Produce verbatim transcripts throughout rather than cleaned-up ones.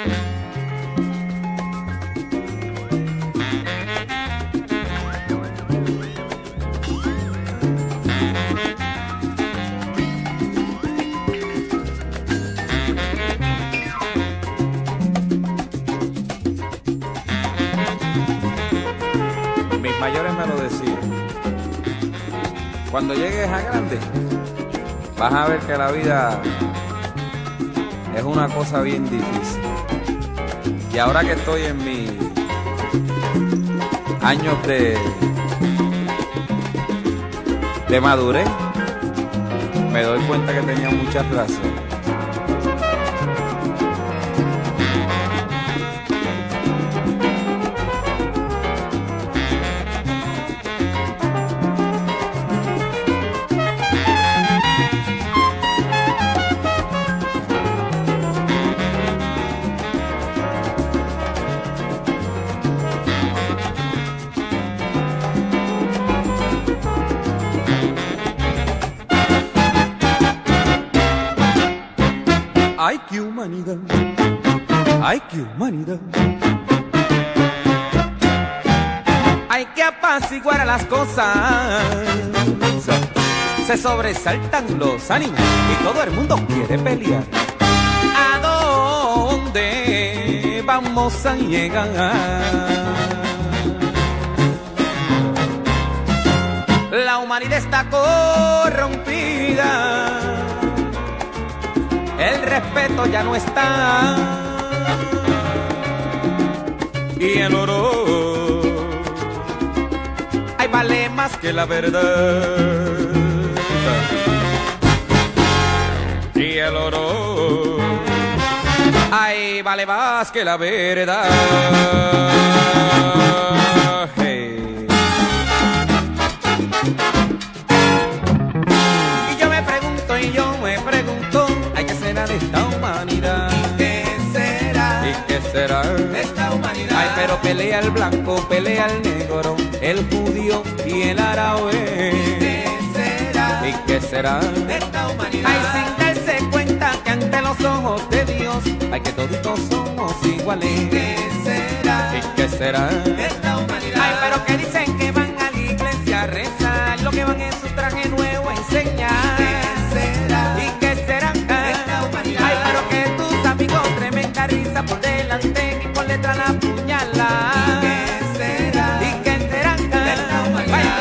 Mis mayores me lo decían. Cuando llegues a grande, vas a ver que la vida es una cosa bien difícil. Y ahora que estoy en mis años de, de madurez, me doy cuenta que tenía muchas razones. Ay, qué humanidad, ay, qué humanidad. Hay que apaciguar las cosas. Se sobresaltan los ánimos y todo el mundo quiere pelear. ¿A dónde vamos a llegar? La humanidad está corrompida. El respeto ya no está. Y el oro, ay, vale más que la verdad. Y el oro, ay, vale más que la verdad. Hey. Y yo me pregunto, y yo me pregunto, de esta humanidad. ¿Y qué será? ¿Y qué será? De esta humanidad. Ay, pero pelea el blanco, pelea el negro, el judío y el árabe. ¿Y qué será? ¿Y qué será? De esta humanidad. Ay, sin darse cuenta que ante los ojos de Dios, ay, que toditos somos iguales. ¿Y qué será? ¿Y qué será? De esta humanidad. Ay, pero que dicen que van a la iglesia a rezar, lo que van en su traje nuevo a enseñar. ¿Y qué será? ¿Y qué será? Ay, pero que tus amigos tremenda risa por delante y por detrás la puñala. ¿Y qué será? ¿Y qué será? De esta humanidad.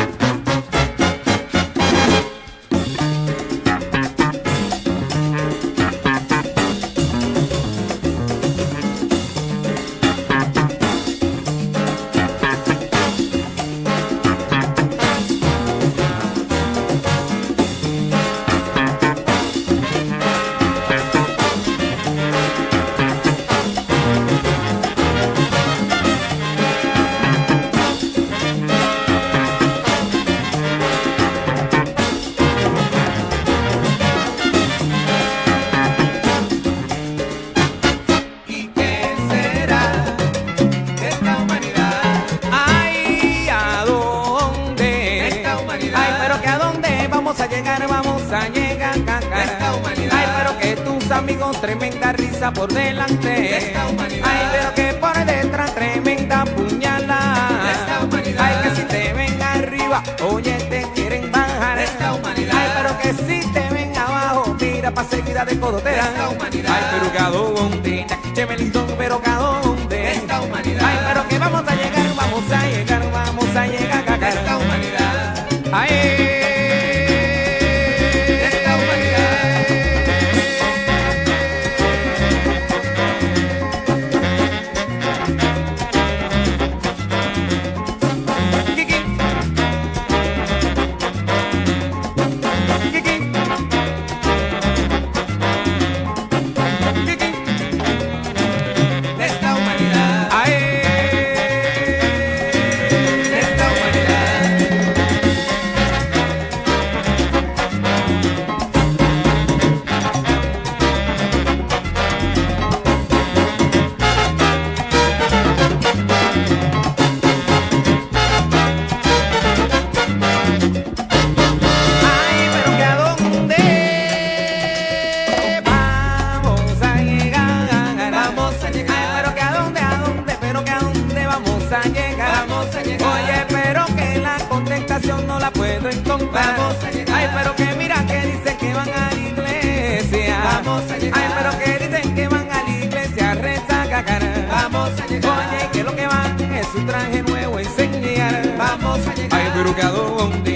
Amigos, tremenda risa por delante. De esta humanidad. Ay, pero que por detrás tremenda puñalada. De esta humanidad. Ay, que si te ven arriba, oye, te quieren bajar. De esta humanidad. Ay, pero que si te ven abajo, mira pa' seguida de codo te De dan. esta humanidad. Ay, pero que a dónde, chemelito, pero que a dónde. De esta humanidad. Ay, pero que vamos a llegar, vamos a llegar, vamos a llegar. De esta humanidad. Ay. De esta busque a dónde